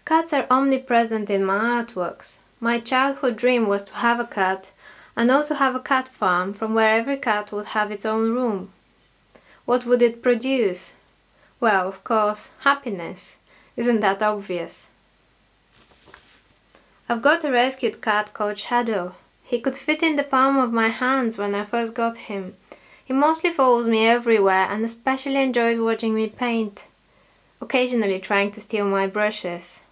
Cats are omnipresent in my artworks. My childhood dream was to have a cat and also have a cat farm from where every cat would have its own room. What would it produce? Well, of course, happiness. Isn't that obvious? I've got a rescued cat called Shadow. He could fit in the palm of my hands when I first got him. He mostly follows me everywhere and especially enjoys watching me paint, occasionally trying to steal my brushes.